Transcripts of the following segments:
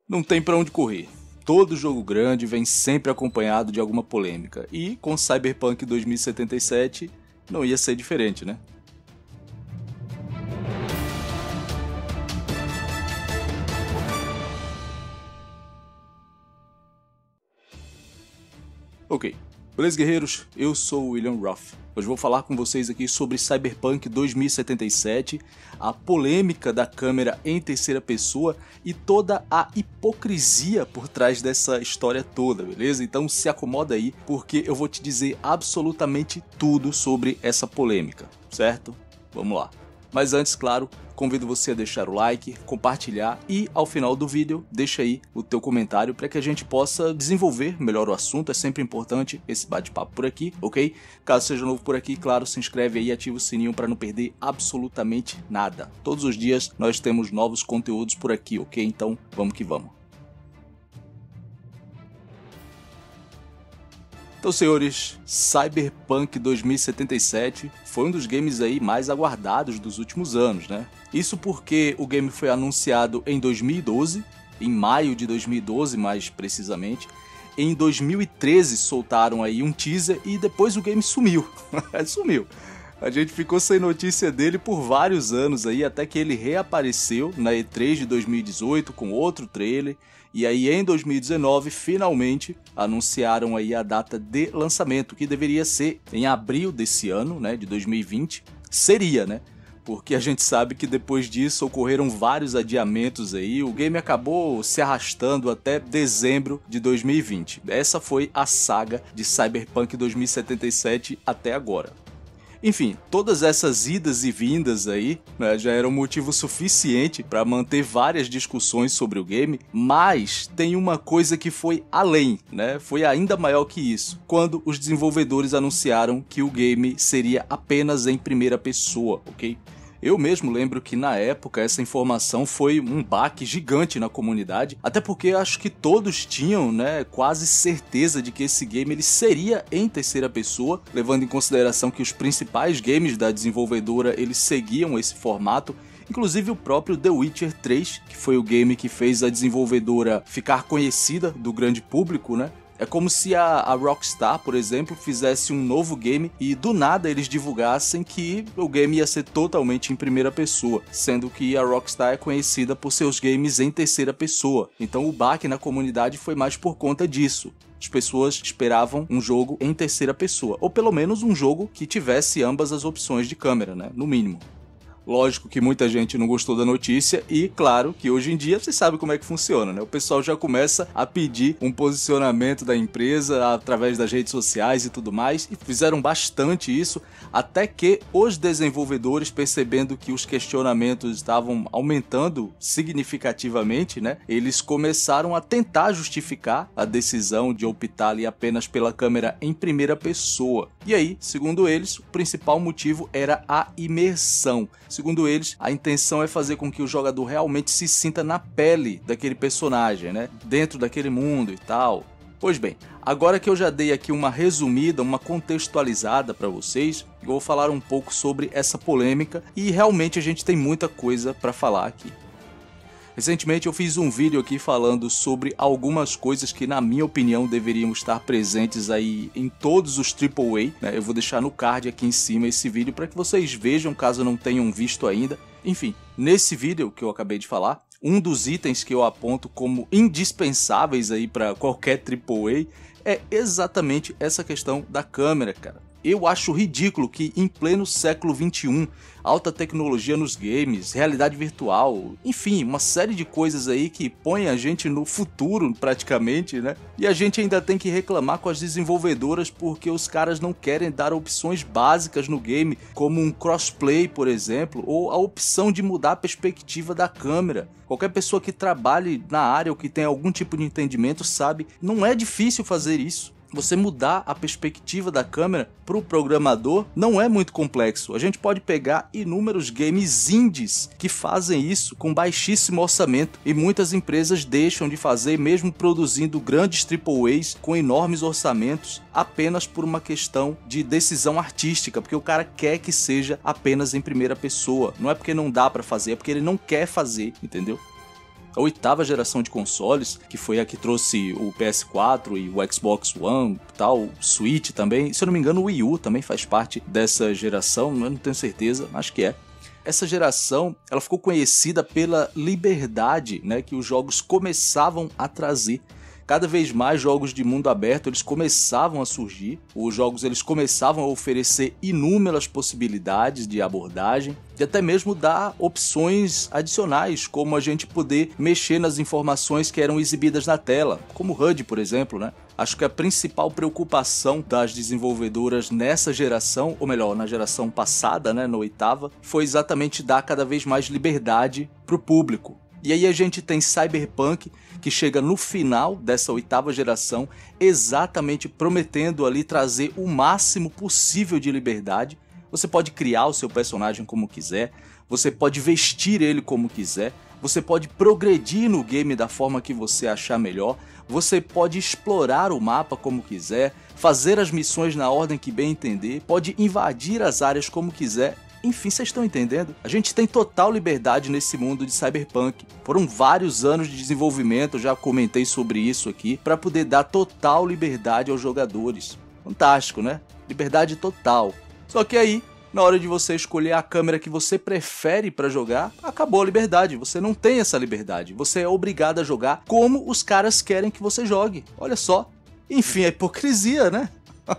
Não tem pra onde correr. Todo jogo grande vem sempre acompanhado de alguma polêmica, e com Cyberpunk 2077 não ia ser diferente, né? Ok, beleza guerreiros? Eu sou o William Roth. Hoje vou falar com vocês aqui sobre Cyberpunk 2077, a polêmica da câmera em terceira pessoa e toda a hipocrisia por trás dessa história toda, beleza? Então se acomoda aí, porque eu vou te dizer absolutamente tudo sobre essa polêmica, certo? Vamos lá. Mas antes, claro, convido você a deixar o like, compartilhar e, ao final do vídeo, deixa aí o teu comentário para que a gente possa desenvolver melhor o assunto. É sempre importante esse bate-papo por aqui, ok? Caso seja novo por aqui, claro, se inscreve aí e ativa o sininho para não perder absolutamente nada. Todos os dias nós temos novos conteúdos por aqui, ok? Então, vamos que vamos. Então, senhores, Cyberpunk 2077 foi um dos games aí mais aguardados dos últimos anos, né? Isso porque o game foi anunciado em 2012, em maio de 2012 mais precisamente. Em 2013 soltaram aí um teaser e depois o game sumiu. Sumiu. A gente ficou sem notícia dele por vários anos aí, até que ele reapareceu na E3 de 2018 com outro trailer. E aí em 2019, finalmente, anunciaram aí a data de lançamento, que deveria ser em abril desse ano, né, de 2020. Seria, né? Porque a gente sabe que depois disso ocorreram vários adiamentos aí, o game acabou se arrastando até dezembro de 2020. Essa foi a saga de Cyberpunk 2077 até agora. Enfim, todas essas idas e vindas aí, né, já eram motivo suficiente para manter várias discussões sobre o game, mas tem uma coisa que foi além, né? Foi ainda maior que isso, quando os desenvolvedores anunciaram que o game seria apenas em primeira pessoa, ok? Eu mesmo lembro que na época essa informação foi um baque gigante na comunidade, até porque acho que todos tinham, né, quase certeza de que esse game ele seria em terceira pessoa, levando em consideração que os principais games da desenvolvedora eles seguiam esse formato. Inclusive o próprio The Witcher 3, que foi o game que fez a desenvolvedora ficar conhecida do grande público, né? É como se a Rockstar, por exemplo, fizesse um novo game e do nada eles divulgassem que o game ia ser totalmente em primeira pessoa, sendo que a Rockstar é conhecida por seus games em terceira pessoa. Então o baque na comunidade foi mais por conta disso. As pessoas esperavam um jogo em terceira pessoa, ou pelo menos um jogo que tivesse ambas as opções de câmera, né? No mínimo. Lógico que muita gente não gostou da notícia e, claro, que hoje em dia você sabe como é que funciona, né? O pessoal já começa a pedir um posicionamento da empresa através das redes sociais e tudo mais, e fizeram bastante isso, até que os desenvolvedores, percebendo que os questionamentos estavam aumentando significativamente, né? Eles começaram a tentar justificar a decisão de optar ali apenas pela câmera em primeira pessoa. E aí, segundo eles, o principal motivo era a imersão. Segundo eles, a intenção é fazer com que o jogador realmente se sinta na pele daquele personagem, né? Dentro daquele mundo e tal. Pois bem, agora que eu já dei aqui uma resumida, uma contextualizada para vocês, eu vou falar um pouco sobre essa polêmica e realmente a gente tem muita coisa para falar aqui. Recentemente eu fiz um vídeo aqui falando sobre algumas coisas que na minha opinião deveriam estar presentes aí em todos os AAA, né? Eu vou deixar no card aqui em cima esse vídeo para que vocês vejam caso não tenham visto ainda. Enfim, nesse vídeo que eu acabei de falar, um dos itens que eu aponto como indispensáveis aí para qualquer AAA é exatamente essa questão da câmera, cara. Eu acho ridículo que em pleno século XXI, alta tecnologia nos games, realidade virtual, enfim, uma série de coisas aí que põe a gente no futuro praticamente, né? E a gente ainda tem que reclamar com as desenvolvedoras porque os caras não querem dar opções básicas no game, como um crossplay, por exemplo, ou a opção de mudar a perspectiva da câmera. Qualquer pessoa que trabalhe na área ou que tenha algum tipo de entendimento sabe, não é difícil fazer isso. Você mudar a perspectiva da câmera para o programador não é muito complexo. A gente pode pegar inúmeros games indies que fazem isso com baixíssimo orçamento e muitas empresas deixam de fazer mesmo produzindo grandes AAAs com enormes orçamentos apenas por uma questão de decisão artística, porque o cara quer que seja apenas em primeira pessoa. Não é porque não dá para fazer, é porque ele não quer fazer, entendeu? a 8ª geração de consoles, que foi a que trouxe o PS4 e o Xbox One, tal, o Switch também. Se eu não me engano, o Wii U também faz parte dessa geração, eu não tenho certeza, acho que é. Essa geração, ela ficou conhecida pela liberdade, né, que os jogos começavam a trazer. Cada vez mais jogos de mundo aberto eles começavam a surgir, os jogos eles começavam a oferecer inúmeras possibilidades de abordagem e até mesmo dar opções adicionais, como a gente poder mexer nas informações que eram exibidas na tela, como o HUD, por exemplo, né? Acho que a principal preocupação das desenvolvedoras nessa geração, ou melhor, na geração passada, né, na 8ª, foi exatamente dar cada vez mais liberdade para o público. E aí a gente tem Cyberpunk, que chega no final dessa 8ª geração, exatamente prometendo ali trazer o máximo possível de liberdade. Você pode criar o seu personagem como quiser, você pode vestir ele como quiser, você pode progredir no game da forma que você achar melhor, você pode explorar o mapa como quiser, fazer as missões na ordem que bem entender, pode invadir as áreas como quiser. Enfim, vocês estão entendendo? A gente tem total liberdade nesse mundo de Cyberpunk. Foram vários anos de desenvolvimento, eu já comentei sobre isso aqui, para poder dar total liberdade aos jogadores. Fantástico, né? Liberdade total. Só que aí, na hora de você escolher a câmera que você prefere para jogar, acabou a liberdade. Você não tem essa liberdade. Você é obrigado a jogar como os caras querem que você jogue. Olha só. Enfim, é hipocrisia, né?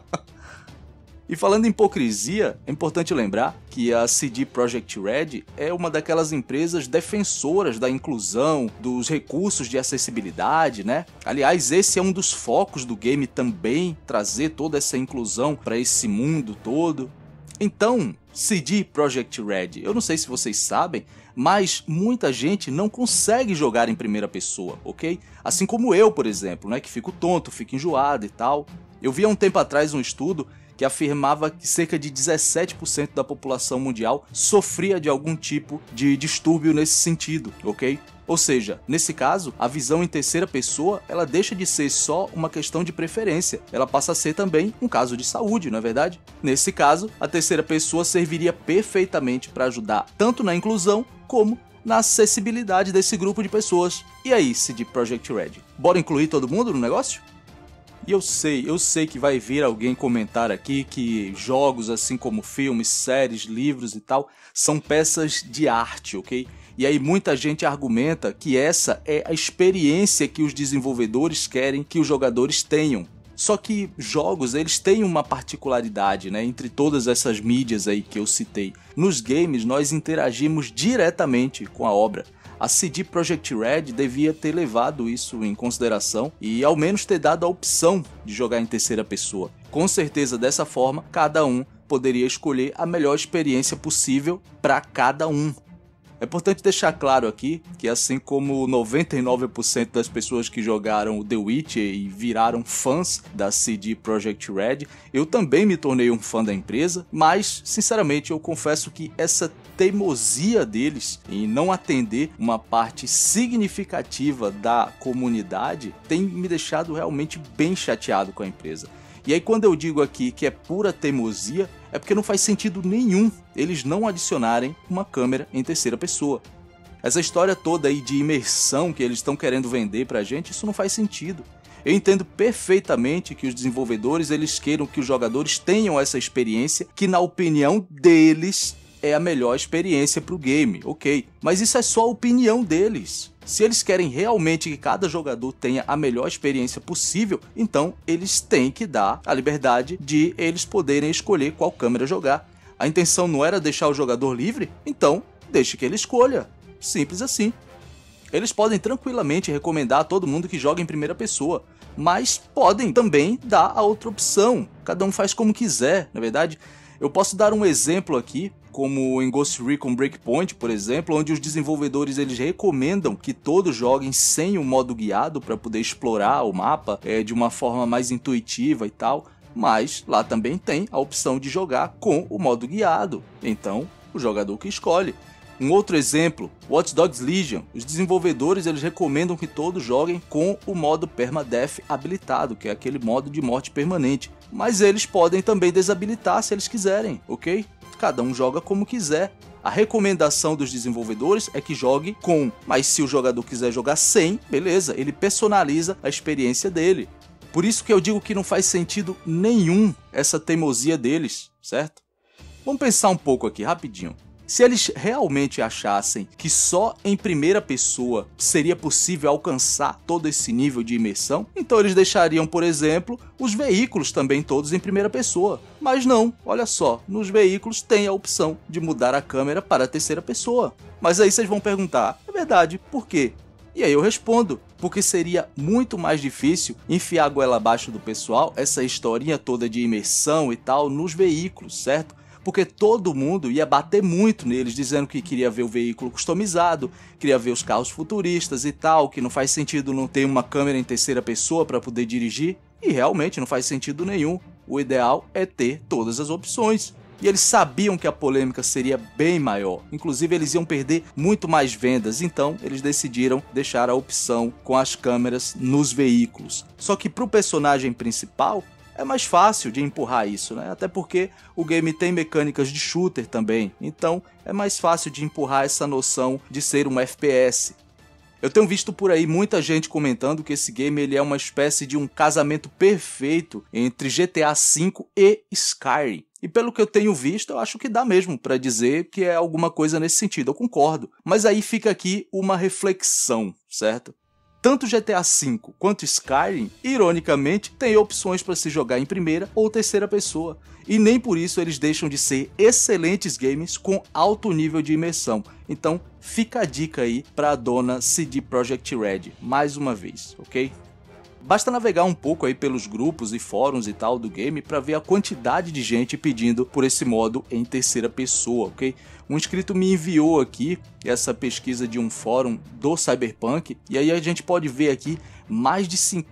E falando em hipocrisia, é importante lembrar que a CD Projekt Red é uma daquelas empresas defensoras da inclusão, dos recursos de acessibilidade, né? Aliás, esse é um dos focos do game também, trazer toda essa inclusão para esse mundo todo. Então, CD Projekt Red, eu não sei se vocês sabem, mas muita gente não consegue jogar em primeira pessoa, ok? Assim como eu, por exemplo, né? Que fico tonto, fico enjoado e tal. Eu vi há um tempo atrás um estudo que afirmava que cerca de 17% da população mundial sofria de algum tipo de distúrbio nesse sentido, ok? Ou seja, nesse caso, a visão em terceira pessoa, ela deixa de ser só uma questão de preferência, ela passa a ser também um caso de saúde, não é verdade? Nesse caso, a terceira pessoa serviria perfeitamente para ajudar tanto na inclusão como na acessibilidade desse grupo de pessoas. E aí, CD Projekt Red, bora incluir todo mundo no negócio? E eu sei que vai vir alguém comentar aqui que jogos assim como filmes, séries, livros e tal, são peças de arte, ok? E aí muita gente argumenta que essa é a experiência que os desenvolvedores querem que os jogadores tenham. Só que jogos, eles têm uma particularidade, né? Entre todas essas mídias aí que eu citei. Nos games, nós interagimos diretamente com a obra. A CD Projekt Red devia ter levado isso em consideração e ao menos ter dado a opção de jogar em terceira pessoa. Com certeza, dessa forma, cada um poderia escolher a melhor experiência possível para cada um. É importante deixar claro aqui que assim como 99% das pessoas que jogaram The Witcher e viraram fãs da CD Projekt Red, eu também me tornei um fã da empresa, mas sinceramente eu confesso que essa teimosia deles em não atender uma parte significativa da comunidade tem me deixado realmente bem chateado com a empresa. E aí quando eu digo aqui que é pura teimosia, é porque não faz sentido nenhum eles não adicionarem uma câmera em terceira pessoa. Essa história toda aí de imersão que eles estão querendo vender pra gente, isso não faz sentido. Eu entendo perfeitamente que os desenvolvedores eles queiram que os jogadores tenham essa experiência que na opinião deles é a melhor experiência pro game, ok? Mas isso é só a opinião deles. Se eles querem realmente que cada jogador tenha a melhor experiência possível, então eles têm que dar a liberdade de eles poderem escolher qual câmera jogar. A intenção não era deixar o jogador livre? Então, deixe que ele escolha. Simples assim. Eles podem tranquilamente recomendar a todo mundo que joga em primeira pessoa, mas podem também dar a outra opção. Cada um faz como quiser, na verdade. Eu posso dar um exemplo aqui, como em Ghost Recon Breakpoint, por exemplo, onde os desenvolvedores eles recomendam que todos joguem sem o modo guiado para poder explorar o mapa de uma forma mais intuitiva e tal, mas lá também tem a opção de jogar com o modo guiado, então o jogador que escolhe. Um outro exemplo, Watch Dogs Legion, os desenvolvedores eles recomendam que todos joguem com o modo Permadeath habilitado, que é aquele modo de morte permanente, mas eles podem também desabilitar se eles quiserem, ok? cada um joga como quiser. A recomendação dos desenvolvedores é que jogue com, mas se o jogador quiser jogar sem, beleza, ele personaliza a experiência dele. Por isso que eu digo que não faz sentido nenhum essa teimosia deles, certo? Vamos pensar um pouco aqui, rapidinho. Se eles realmente achassem que só em primeira pessoa seria possível alcançar todo esse nível de imersão, então eles deixariam, por exemplo, os veículos também todos em primeira pessoa. Mas não, olha só, nos veículos tem a opção de mudar a câmera para a terceira pessoa. Mas aí vocês vão perguntar, é verdade, por quê? E aí eu respondo, porque seria muito mais difícil enfiar a goela abaixo do pessoal, essa historinha toda de imersão e tal, nos veículos, certo? Porque todo mundo ia bater muito neles, dizendo que queria ver o veículo customizado, queria ver os carros futuristas e tal, que não faz sentido não ter uma câmera em terceira pessoa para poder dirigir, e realmente não faz sentido nenhum. O ideal é ter todas as opções. E eles sabiam que a polêmica seria bem maior, inclusive eles iam perder muito mais vendas, então eles decidiram deixar a opção com as câmeras nos veículos. Só que para o personagem principal, é mais fácil de empurrar isso, né? Até porque o game tem mecânicas de shooter também, então é mais fácil de empurrar essa noção de ser um FPS. Eu tenho visto por aí muita gente comentando que esse game ele é uma espécie de um casamento perfeito entre GTA V e Skyrim. E pelo que eu tenho visto, eu acho que dá mesmo para dizer que é alguma coisa nesse sentido, eu concordo. Mas aí fica aqui uma reflexão, certo? Tanto GTA V quanto Skyrim, ironicamente, têm opções para se jogar em primeira ou terceira pessoa, e nem por isso eles deixam de ser excelentes games com alto nível de imersão. Então fica a dica aí para a dona CD Projekt Red, mais uma vez, ok? Basta navegar um pouco aí pelos grupos e fóruns e tal do game para ver a quantidade de gente pedindo por esse modo em terceira pessoa, ok? Um inscrito me enviou aqui essa pesquisa de um fórum do Cyberpunk e aí a gente pode ver aqui mais de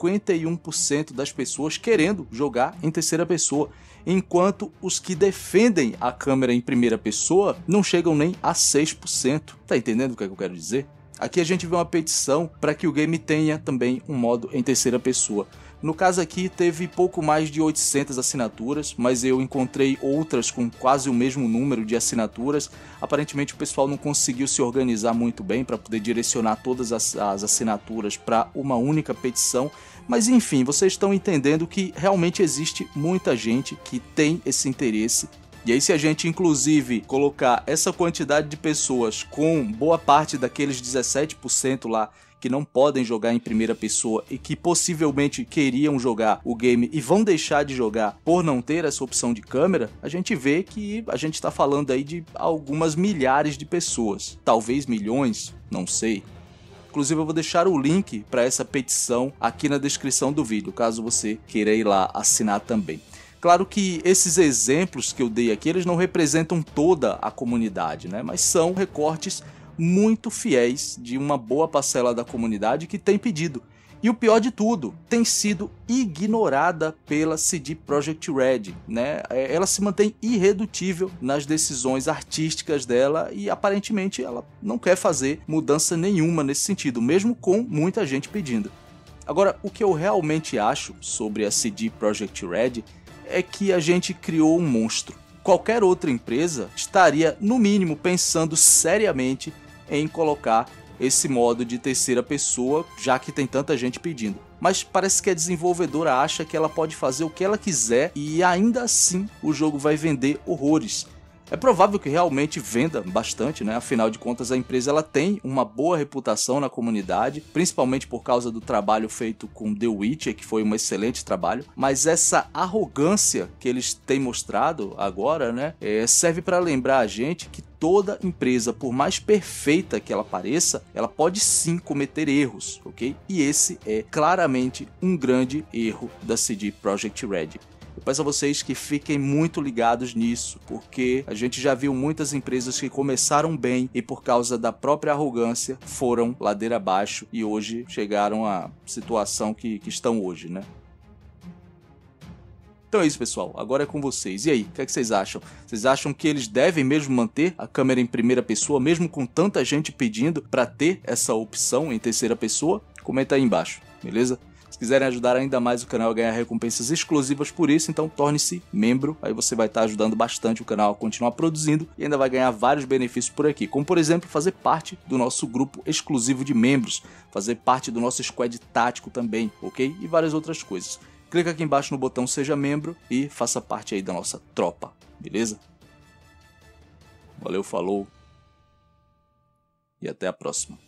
51% das pessoas querendo jogar em terceira pessoa, enquanto os que defendem a câmera em primeira pessoa não chegam nem a 6%. Tá entendendo o que eu quero dizer? Aqui a gente vê uma petição para que o game tenha também um modo em terceira pessoa. No caso aqui teve pouco mais de 800 assinaturas, mas eu encontrei outras com quase o mesmo número de assinaturas. Aparentemente o pessoal não conseguiu se organizar muito bem para poder direcionar todas as assinaturas para uma única petição. Mas enfim, vocês estão entendendo que realmente existe muita gente que tem esse interesse. E aí se a gente inclusive colocar essa quantidade de pessoas com boa parte daqueles 17% lá que não podem jogar em primeira pessoa e que possivelmente queriam jogar o game e vão deixar de jogar por não ter essa opção de câmera, a gente vê que a gente está falando aí de algumas milhares de pessoas, talvez milhões, não sei. Inclusive eu vou deixar o link para essa petição aqui na descrição do vídeo, caso você queira ir lá assinar também. Claro que esses exemplos que eu dei aqui, eles não representam toda a comunidade, né? Mas são recortes muito fiéis de uma boa parcela da comunidade que tem pedido. E o pior de tudo, tem sido ignorada pela CD Projekt Red, né? Ela se mantém irredutível nas decisões artísticas dela e aparentemente ela não quer fazer mudança nenhuma nesse sentido, mesmo com muita gente pedindo. Agora, o que eu realmente acho sobre a CD Projekt Red é que a gente criou um monstro. Qualquer outra empresa estaria, no mínimo, pensando seriamente em colocar esse modo de terceira pessoa, já que tem tanta gente pedindo. Mas parece que a desenvolvedora acha que ela pode fazer o que ela quiser e ainda assim o jogo vai vender horrores. É provável que realmente venda bastante, né? Afinal de contas a empresa ela tem uma boa reputação na comunidade, principalmente por causa do trabalho feito com The Witcher, que foi um excelente trabalho, mas essa arrogância que eles têm mostrado agora, né, serve para lembrar a gente que toda empresa, por mais perfeita que ela pareça, ela pode sim cometer erros, ok? E esse é claramente um grande erro da CD Projekt Red. Eu peço a vocês que fiquem muito ligados nisso, porque a gente já viu muitas empresas que começaram bem e por causa da própria arrogância foram ladeira abaixo e hoje chegaram à situação que estão hoje, né? Então é isso, pessoal. Agora é com vocês. E aí, o que é que vocês acham? Vocês acham que eles devem mesmo manter a câmera em primeira pessoa, mesmo com tanta gente pedindo para ter essa opção em terceira pessoa? Comenta aí embaixo, beleza? Se quiserem ajudar ainda mais o canal a ganhar recompensas exclusivas por isso, então torne-se membro, aí você vai estar ajudando bastante o canal a continuar produzindo e ainda vai ganhar vários benefícios por aqui, como por exemplo fazer parte do nosso grupo exclusivo de membros, fazer parte do nosso squad tático também, ok? E várias outras coisas. Clica aqui embaixo no botão Seja Membro e faça parte aí da nossa tropa, beleza? Valeu, falou e até a próxima.